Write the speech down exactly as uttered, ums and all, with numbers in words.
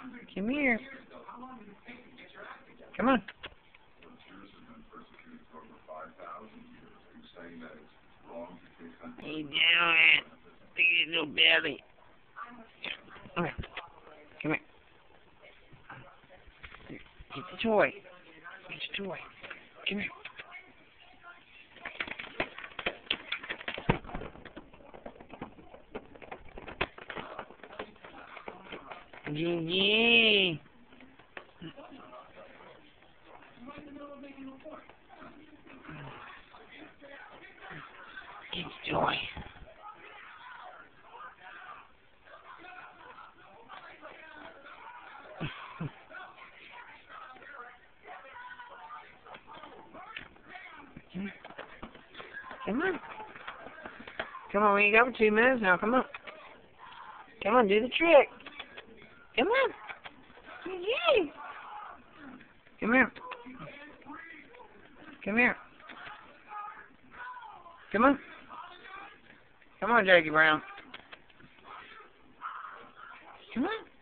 Come here. Come on. What are you doing? Look at your little belly. Come here. Come here. Get the toy. Get your toy. Come here. Gigi. Get the toy. Come on. Come on, we ain't got two minutes now. Come on. Come on, do the trick. Come on. Yay. Come here. Come here. Come on. Come on, Jackie Brown. Come on.